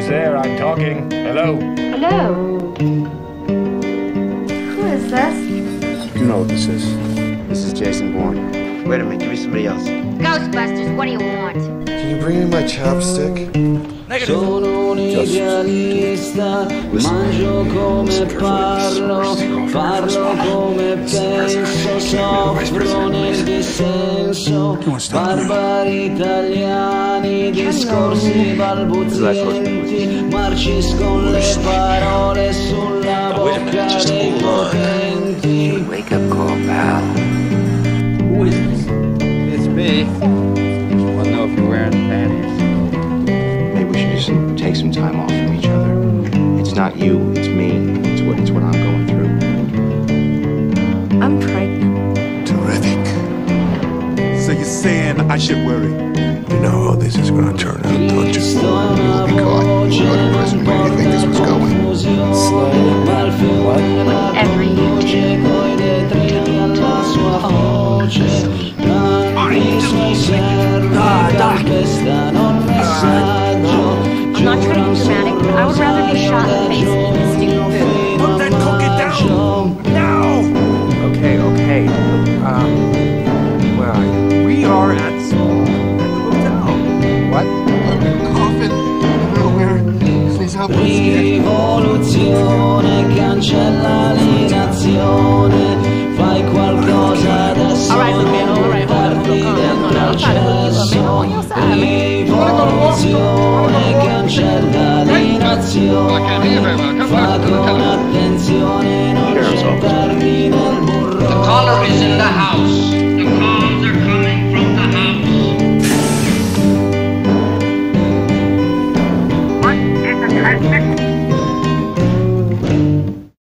there, I'm talking. Hello. Hello. Who is this? You know what this is. This is Jason Bourne. Wait a minute, give me somebody else. Ghostbusters, what do you want? Can you bring me my chopstick? Sono un idealista, mangio come parlo, parlo come penso, soffro nel dissenso, barbari italiani, discorsi balbuzienti, marciscono le parole sulla bocca dei potenti. Wake up call, pal. Who is this? It's me. Well, know if you're wearing panties. Maybe we should just take some time off from each other. It's not you, it's me. It's what I'm going through. I'm pregnant. Terrific. So you're saying I should worry? You know how this is gonna turn out, don't you? You'll be caught. We'll go to prison. Where do you think this was going? Whatever you do. I'm not trying to be dramatic, but I would rather be shot in the face than eat stupid food. Put that cookie down! Now! Okay. Where are you? We are at the hotel. What? Coffin. Nowhere. Please help us. Rivoluzione, cancella l'inazione, fai qualcosa adesso, non parti del processo. Rivoluzione, cancella l'inazione, fa con attenzione, non gettarmi nel burrone. The caller is in the house. The calls are coming from the house. What is the transmission?